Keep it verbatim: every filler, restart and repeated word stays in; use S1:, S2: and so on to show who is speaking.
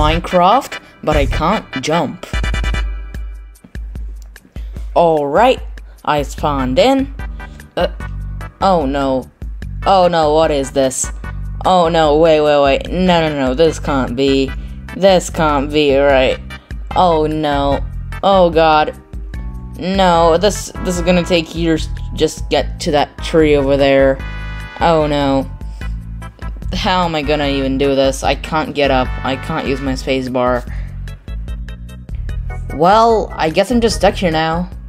S1: Minecraft, but I can't jump. Alright, I spawned in. Uh, oh no. Oh no, what is this? Oh no, wait, wait, wait. No, no, no, this can't be. This can't be right. Oh no. Oh god. No, this this is gonna take years to just get to that tree over there. Oh no. How am I gonna even do this? I can't get up. I can't use my spacebar. Well, I guess I'm just stuck here now.